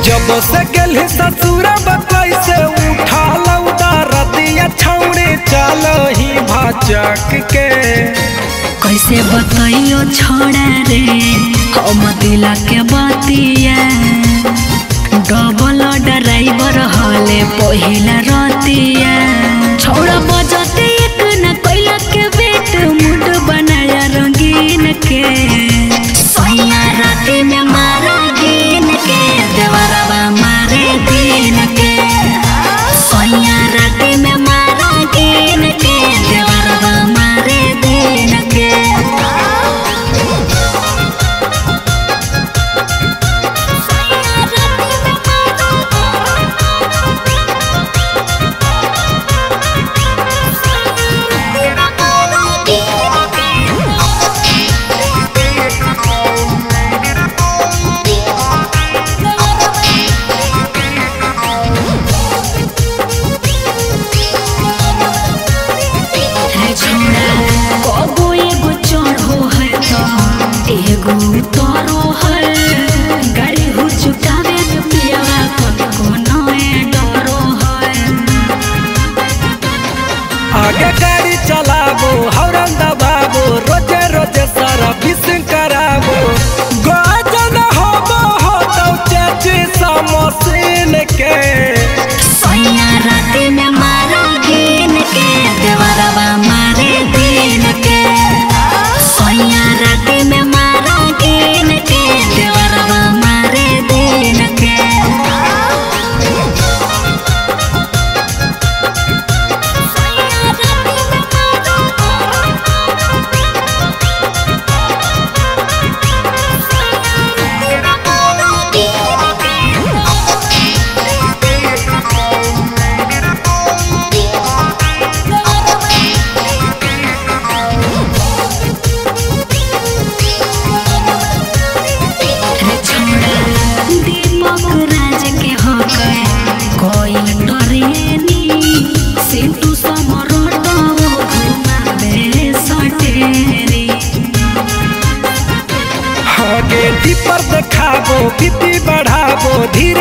जब से गेल ससुर कैसे उठा लौटा रतिया छौड़े चल ही भाचक के कैसे बताइयो छोड़ा रे हम दिला के बतिया डबल ड्राइवर हले पहिला रतिया छोड़ा बजते एक न कैला के बेट मुड बनाया रंगीन के सैया राती में मारा गिन के देवरवा मारे दिन के सैया राती में मारा गिन के देवरवा मारे दिन के आगे गाड़ी चलाबो हौरन दबाबो रोजे रोजे सर्विस कराबो गजन होबो हो तो चेची समोसीन के सैया राती में मारा गिन के देवरवा मारे दिन के सैया राती में मारा गिन के देवरवा मारे दिन के गेटी पर देखाबो बीपी बढ़ाबो धीरे